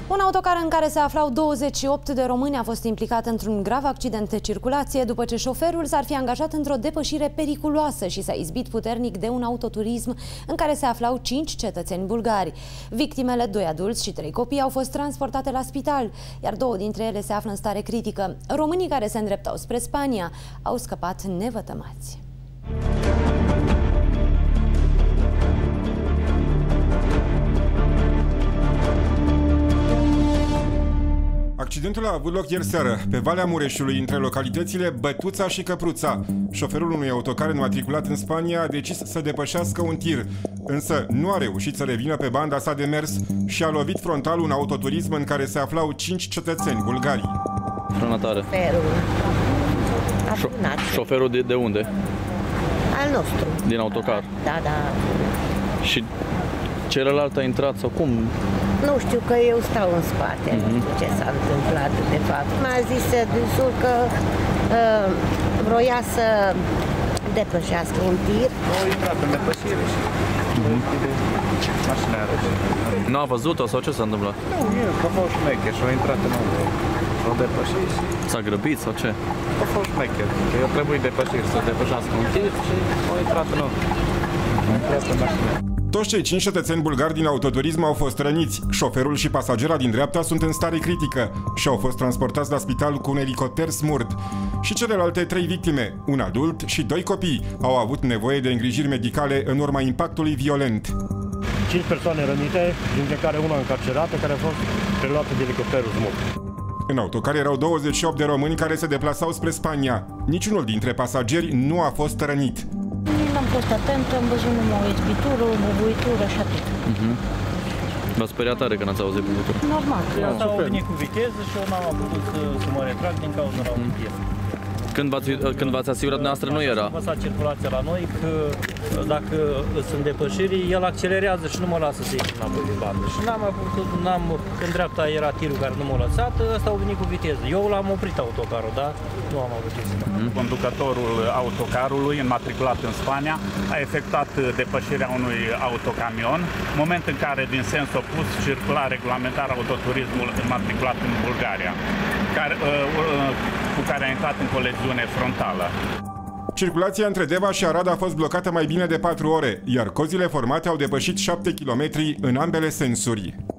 Un autocar în care se aflau 28 de români a fost implicat într-un grav accident de circulație după ce șoferul s-ar fi angajat într-o depășire periculoasă și s-a izbit puternic de un autoturism în care se aflau 5 cetățeni bulgari. Victimele, 2 adulți și 3 copii, au fost transportate la spital, iar 2 dintre ele se află în stare critică. Românii care se îndreptau spre Spania au scăpat nevătămați. Accidentul a avut loc ieri seară, pe Valea Mureșului, între localitățile Bătuța și Căpruța. Șoferul unui autocar înmatriculat în Spania a decis să depășească un tir, însă nu a reușit să revină pe banda sa de mers și a lovit frontal un autoturism în care se aflau 5 cetățeni bulgari. Frânătare. Șoferul de unde? Al nostru. Din autocar? Da. Și celălalt a intrat sau cum? Nu știu, că eu stau în spate, nu știu ce s-a întâmplat de fapt. M-a zis dânsul că vroia să depășească un tir. Au intrat în depășire și mașina are. Nu a văzut-o sau ce s-a întâmplat? Nu, eu, că a fost șmecher și au intrat în o depășire și... S-a grăbit sau ce? A fost șmecher, că eu trebuie depășiri, să depășească un tir și au intrat în mașină. Toți cei 5 cetățeni bulgari din autoturism au fost răniți. Șoferul și pasagera din dreapta sunt în stare critică și au fost transportați la spital cu un elicopter Smurd. Și celelalte 3 victime, un adult și 2 copii, au avut nevoie de îngrijiri medicale în urma impactului violent. 5 persoane rănite, dintre care una încarcerată, care a fost preluată de elicopterul Smurd. În autocar erau 28 de români care se deplasau spre Spania. Niciunul dintre pasageri nu a fost rănit. N-am fost atent, am văzut numai o izbitură, o bubuitură și atât. V-a speriat tare când ați auzit bubuitură? Normal. Asta au venit cu viteză și eu n-am putut să mă retrag din cauza la viteză. Când v-ați asigurat dumneavoastră nu era? Am lăsat circulația la noi că dacă sunt depășiri, el accelerează și nu mă lasă să ieși înapoi de bandă. Și în dreapta era tirul care nu m-a lăsat, ăsta au venit cu viteză. Eu l-am oprit autocarul, da? Nu am avut ce să fac. Conducătorul autocarului, înmatriculat în Spania, a efectuat depășirea unui autocamion, moment în care, din sens opus, circula regulamentar autoturismul înmatriculat în Bulgaria, cu care a intrat în coliziune frontală. Circulația între Deva și Arad a fost blocată mai bine de 4 ore, iar cozile formate au depășit 7 km în ambele sensuri.